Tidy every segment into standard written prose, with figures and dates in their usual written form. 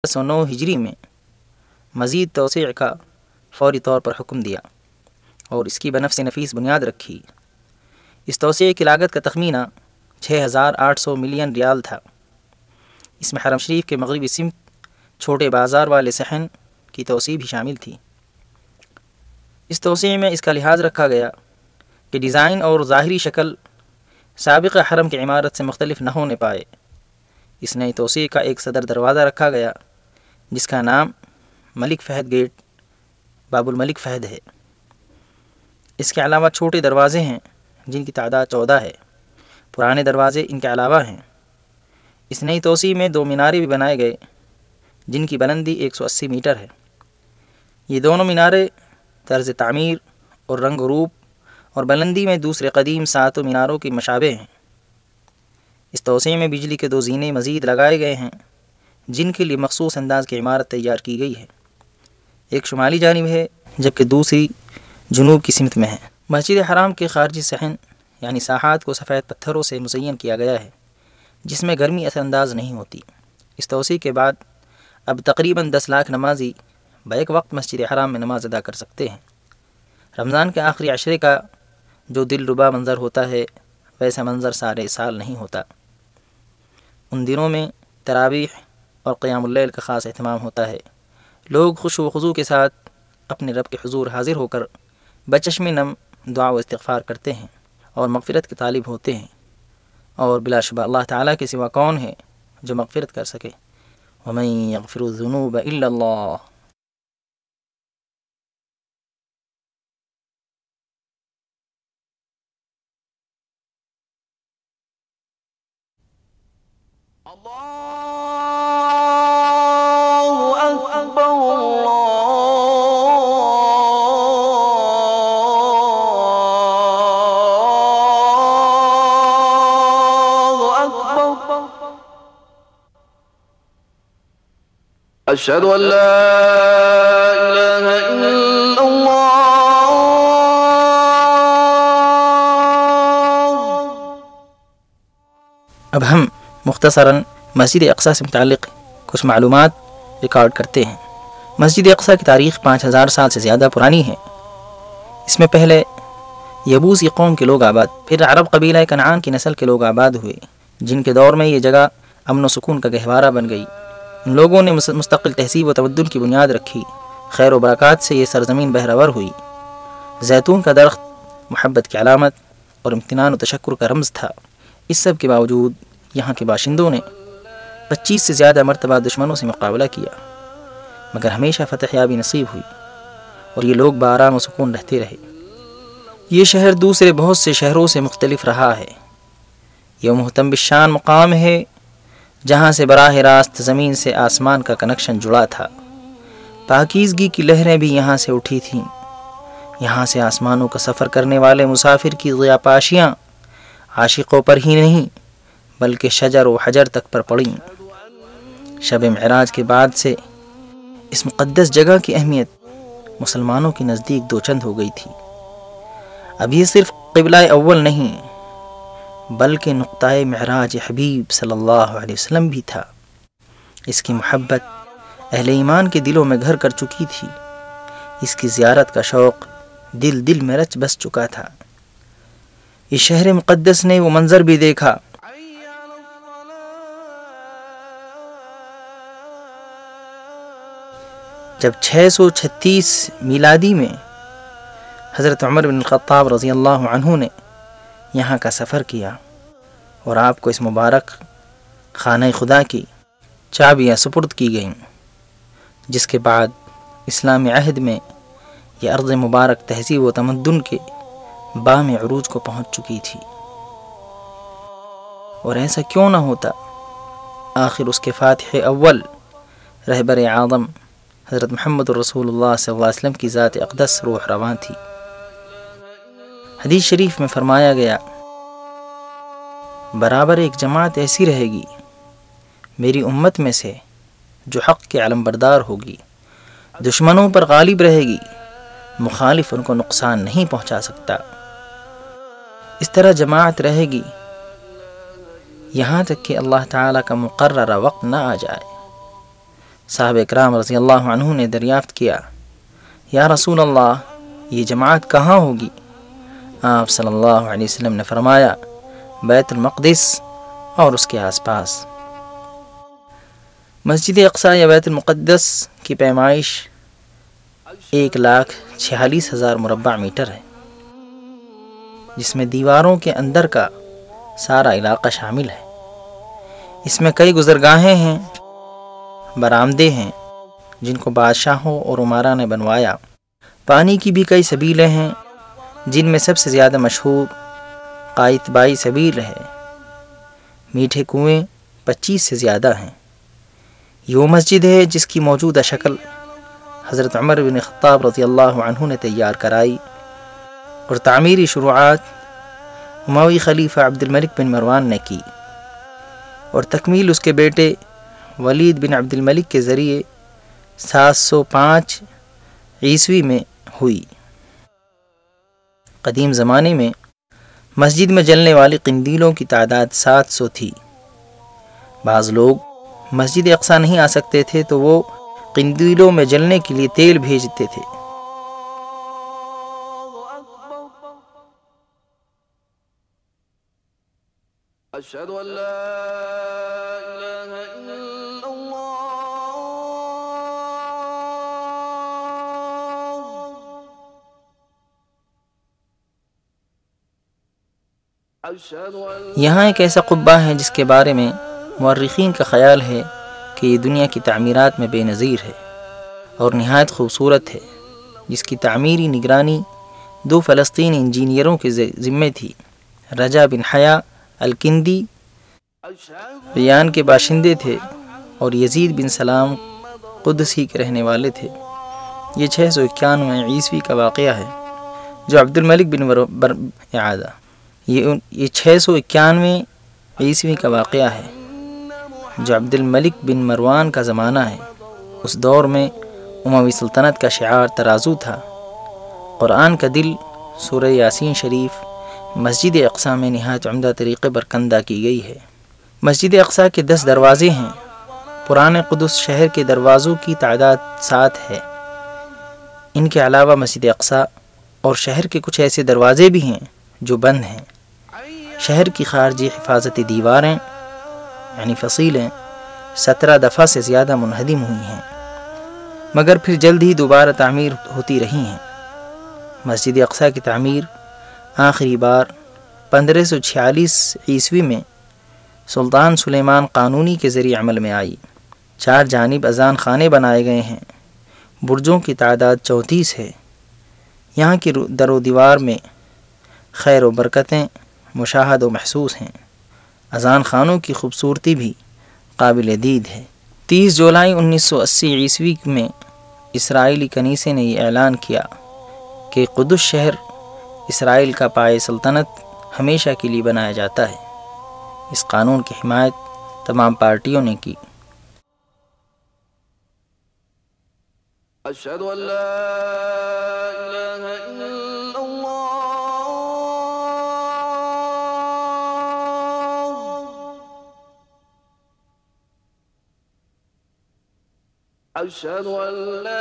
1909 ہجری میں مزید توسیع کا فوری طور پر حکم دیا اور اس کی بنفس نفیس بنیاد رکھی۔ اس توسیع کی لاگت کا تخمینہ 6800 ملین ریال تھا۔ اس میں حرم شریف کے مغربی سمت چھوٹے بازار والے صحن کی توسیع بھی شامل تھی۔ اس توسیع میں اس کا لحاظ رکھا گیا کہ ڈیزائن اور ظاہری شکل سابقہ حرم کی عمارت سے مختلف نہ ہونے پائے۔ اس نئی توسیع کا ایک صدر دروازہ رکھا گیا جس کا نام ملک فہد گیٹ باب الملک فہد ہے۔ اس کے علاوہ چھوٹے دروازے ہیں جن کی تعداد 14 ہے۔ پرانے دروازے ان کے علاوہ ہیں۔ اس نئی توسیع میں 2 مینارے بھی بنائے گئے جن کی بلندی 180 میٹر ہے۔ یہ دونوں مینارے طرز تعمیر اور رنگ و روپ اور بلندی میں دوسرے قدیم 7 میناروں کی مشابہ ہیں۔ اس توسیع میں بجلی کے 2 زینے مزید لگائے گئے ہیں جن کے لیے مخصوص انداز کی عمارت تیار کی گئی ہے۔ ایک شمالی جانب ہے جبکہ دوسری جنوب کی سمت میں ہے۔ مسجد حرام کے خارجی صحن یعنی ساحات کو سفید پتھروں سے مزین کیا گیا ہے جس میں گرمی اثر انداز نہیں ہوتی۔ اس توسیع کے بعد اب تقریباً 10 لاکھ نمازی بیک وقت مسجد حرام میں نماز ادا کر سکتے ہیں۔ رمضان کے آخری عشرے کا جو دل ربا منظر ہوتا ہے ویسا منظر سارے سال نہیں ہوتا۔ ان دنوں میں تراویح اور قیام اللیل کا خاص اہتمام ہوتا ہے۔ لوگ خشوع و خضوع کے ساتھ اپنے رب کے حضور حاضر ہو کر بچشم نم دعا و استغفار کرتے ہیں اور مغفرت کے طالب ہوتے ہیں، اور بلا شبہ اللہ تعالیٰ کے سوا کون ہے جو مغفرت کر سکے؟ وَمَن يَغْفِرُ الذُّنُوبَ إِلَّا اللَّهُ۔ أشهد أن لا إله إلا الله۔ اب ہم مختصراً مسجد اقصیٰ سے متعلق کچھ معلومات ریکارڈ کرتے ہیں۔ مسجد اقصیٰ کی تاریخ 5000 سال سے زیادہ پرانی ہے۔ اس میں پہلے یبوسی قوم کے لوگ آباد، پھر عرب قبیلہ کنعان کی نسل کے لوگ آباد ہوئے جن کے دور میں یہ جگہ امن و سکون کا گہوارہ بن گئی۔ ان لوگوں نے مستقل تہذیب و تمدن کی بنیاد رکھی۔ خیر و برکات سے یہ سرزمین بہرور ہوئی۔ زیتون کا درخت محبت کی علامت اور امتنان و تشکر کا رمز تھا۔ اس سب کے باوجود یہاں کے باشندوں نے 25 سے زیادہ مرتبہ دشمنوں سے مقابلہ کیا مگر ہمیشہ فتح یابی نصیب ہوئی اور یہ لوگ بآرام و سکون رہتے رہے۔ یہ شہر دوسرے بہت سے شہروں سے مختلف رہا ہے۔ یہ مہتم بالشان مقام ہے جہاں سے براہ راست زمین سے آسمان کا کنکشن جڑا تھا۔ پاکیزگی کی لہریں بھی یہاں سے اٹھی تھیں۔ یہاں سے آسمانوں کا سفر کرنے والے مسافر کی ضیاءپاشیاں عاشقوں پر ہی نہیں بلکہ شجر و حجر تک پر پڑیں۔ شب معراج کے بعد سے اس مقدس جگہ کی اہمیت مسلمانوں کے نزدیک دو چند ہو گئی تھی۔ اب یہ صرف قبلہ اول نہیں بلکہ نقطہ معراج حبیب صلی اللہ علیہ وسلم بھی تھا۔ اس کی محبت اہل ایمان کے دلوں میں گھر کر چکی تھی۔ اس کی زیارت کا شوق دل دل میں رچ بس چکا تھا۔ اس شہر مقدس نے وہ منظر بھی دیکھا جب 636 میلادی میں حضرت عمر بن الخطاب رضی اللہ عنہ نے یہاں کا سفر کیا اور آپ کو اس مبارک خانہ خدا کی چابیاں سپرد کی گئیں، جس کے بعد اسلامی عہد میں یہ ارض مبارک تہذیب و تمدن کے بام عروج کو پہنچ چکی تھی۔ اور ایسا کیوں نہ ہوتا؟ آخر اس کے فاتح اول رہبر اعظم حضرت محمد رسول اللہ صلی اللہ علیہ وسلم کی ذات اقدس روح رواں تھی۔ حدیث شریف میں فرمایا گیا، برابر ایک جماعت ایسی رہے گی میری امت میں سے جو حق کے علم بردار ہوگی، دشمنوں پر غالب رہے گی، مخالف ان کو نقصان نہیں پہنچا سکتا۔ اس طرح جماعت رہے گی یہاں تک کہ اللہ تعالیٰ کا مقررہ وقت نہ آ جائے۔ صاحب اکرام رضی اللہ عنہ نے دریافت کیا، یا رسول اللہ، یہ جماعت کہاں ہوگی؟ آپ صلی اللہ علیہ وسلم نے فرمایا، بیت المقدس اور اس کے آس پاس۔ مسجد اقصی یا بیت المقدس کی پیمائش 1,46,000 مربع میٹر ہے، جس میں دیواروں کے اندر کا سارا علاقہ شامل ہے۔ اس میں کئی گزرگاہیں ہیں، برآمدے ہیں جن کو بادشاہوں اور عمرا نے بنوایا۔ پانی کی بھی کئی سبیلیں ہیں، جن میں سب سے زیادہ مشہور قائتبائی سبیل ہے۔ میٹھے کنویں 25 سے زیادہ ہیں۔ یہ وہ مسجد ہے جس کی موجودہ شکل حضرت عمر بن خطاب رضی اللہ عنہ نے تیار کرائی، اور تعمیری شروعات اموی خلیفہ عبد الملک بن مروان نے کی، اور تکمیل اس کے بیٹے ولید بن عبد الملک کے ذریعے 705 عیسوی میں ہوئی۔ قدیم زمانے میں مسجد میں جلنے والی قندیلوں کی تعداد 700 تھی۔ بعض لوگ مسجد اقصی نہیں آ سکتے تھے تو وہ قندیلوں میں جلنے کے لیے تیل بھیجتے تھے۔ اشہد ان لا الہ الا اللہ اشہد ان یہاں ایک ایسا قبہ ہے جس کے بارے میں مورخین کا خیال ہے کہ یہ دنیا کی تعمیرات میں بے نظیر ہے اور نہایت خوبصورت ہے، جس کی تعمیری نگرانی 2 فلسطینی انجینئروں کے ذمے تھی۔ رجا بن حیا الکندی بیان کے باشندے تھے اور یزید بن سلام قدسی کے رہنے والے تھے۔ یہ 691 عیسوی کا واقعہ ہے جو عبد الملک بن یہ 691 عیسوی کا واقعہ ہے جو عبد الملک بن مروان کا زمانہ ہے۔ اس دور میں اموی سلطنت کا شعار ترازو تھا۔ قرآن کا دل سورہ یاسین شریف مسجد اقصی میں نہایت عمدہ طریقے پر کندہ کی گئی ہے۔ مسجد اقصی کے 10 دروازے ہیں۔ پرانے قدس شہر کے دروازوں کی تعداد 7 ہے۔ ان کے علاوہ مسجد اقصی اور شہر کے کچھ ایسے دروازے بھی ہیں جو بند ہیں۔ شہر کی خارجی حفاظتی دیواریں یعنی فصیلیں 17 دفعہ سے زیادہ منہدم ہوئی ہیں، مگر پھر جلد ہی دوبارہ تعمیر ہوتی رہی ہیں۔ مسجد اقصی کی تعمیر آخری بار 1546 عیسوی میں سلطان سلیمان قانونی کے ذریعے عمل میں آئی۔ 4 جانب اذان خانے بنائے گئے ہیں۔ برجوں کی تعداد 34 ہے۔ یہاں کی در و دیوار میں خیر و برکتیں مشاہد و محسوس ہیں۔ اذان خانوں کی خوبصورتی بھی قابل دید ہے۔ 30 جولائی 1980 عیسوی میں اسرائیلی کنیسے نے یہ اعلان کیا کہ قدس شہر اسرائیل کا پائے سلطنت ہمیشہ کے لیے بنایا جاتا ہے۔ اس قانون کی حمایت تمام پارٹیوں نے کی۔ اشہد ان لا الہ الا اللہ اشہد ان لا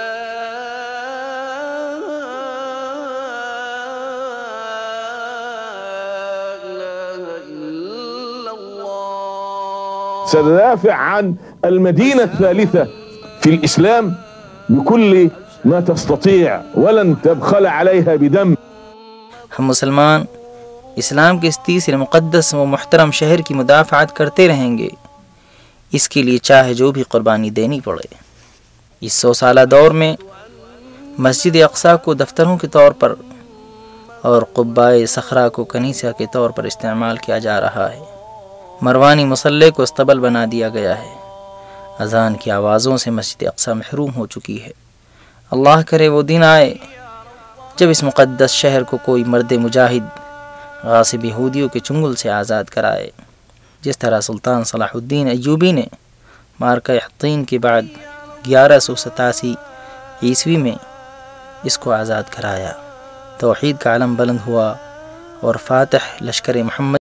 سندافع عن المدينة الثالثة في الإسلام بكل ما تستطيع ولن تبخل عليها بدم۔ ہم مسلمان اسلام کے اس تیسرے مقدس و محترم شہر کی مدافعت کرتے رہیں گے، اس کے لیے چاہے جو بھی قربانی دینی پڑے۔ اس 100 سالہ دور میں مسجد اقصی کو دفتروں کے طور پر اور قبہ صخرہ کو کنیسہ کے طور پر استعمال کیا جا رہا ہے۔ مروانی مصلی کو استبل بنا دیا گیا ہے۔ اذان کی آوازوں سے مسجد اقصی محروم ہو چکی ہے۔ اللہ کرے وہ دن آئے جب اس مقدس شہر کو کوئی مرد مجاہد غاصب یہودیوں کے چنگل سے آزاد کرائے، جس طرح سلطان صلاح الدین ایوبی نے معرکہ حطین کے بعد 1187 عیسوی میں اس کو آزاد کرایا۔ توحید کا علم بلند ہوا اور فاتح لشکر محمد